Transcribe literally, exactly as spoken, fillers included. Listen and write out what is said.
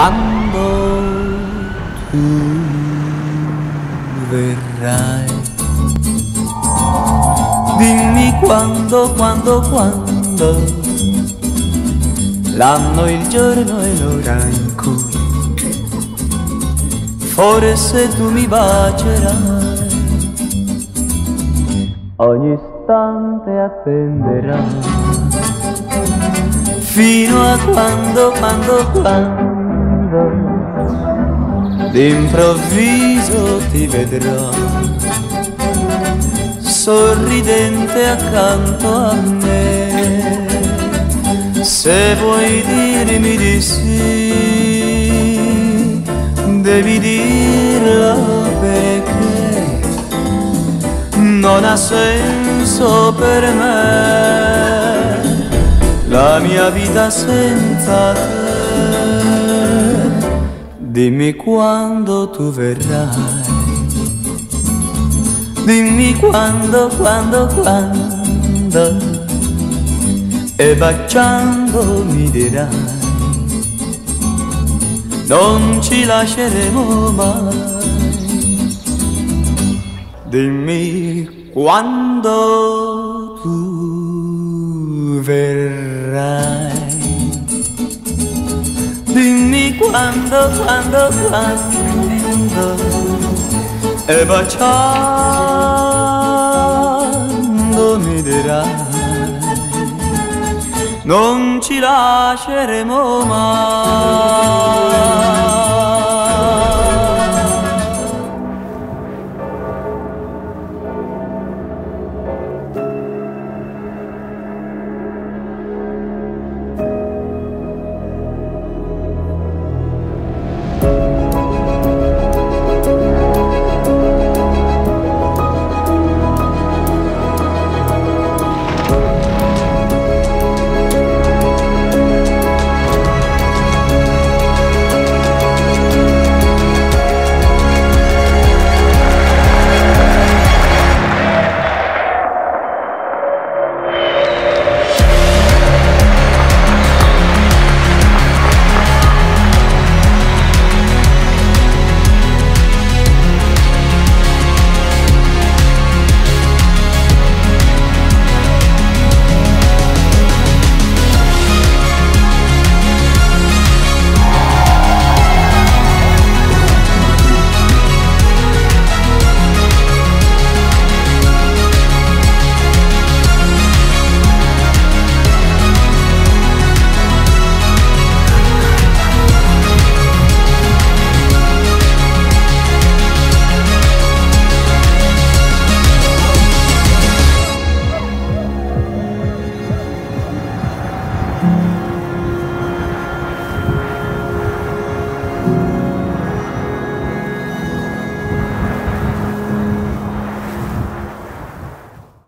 quando tu verrai. Dimmi quando, quando, quando, l'anno, il giorno e l'ora in cui forse tu mi bacerai. Ogni istante attenderai fino a quando, quando, quando d'improvviso ti vedrò sorridente accanto a me. Se vuoi dirmi di sì, devi dirlo perché non ha senso per me la mia vita senza te. Dimmi quando tu verrai, dimmi quando, quando, quando, e baciando mi dirai non ci lasceremo mai. Dimmi quando tu verrai, dimmi quando, quando, quando, e baciando mi dirai non ci lasceremo mai.